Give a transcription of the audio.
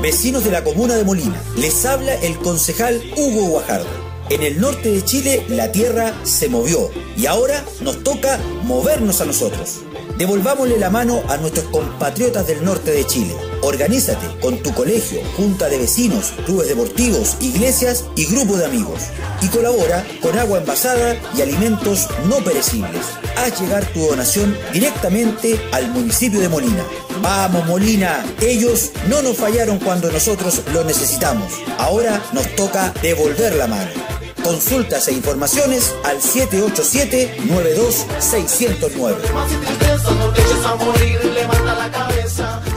Vecinos de la comuna de Molina, les habla el concejal Hugo Guajardo. En el norte de Chile la tierra se movió y ahora nos toca movernos a nosotros. Devolvámosle la mano a nuestros compatriotas del norte de Chile. Organízate con tu colegio, junta de vecinos, clubes deportivos, iglesias y grupo de amigos. Y colabora con agua envasada y alimentos no perecibles. Haz llegar tu donación directamente al municipio de Molina. ¡Vamos, Molina! Ellos no nos fallaron cuando nosotros lo necesitamos. Ahora nos toca devolver la mano. Consultas e informaciones al 787-92-609.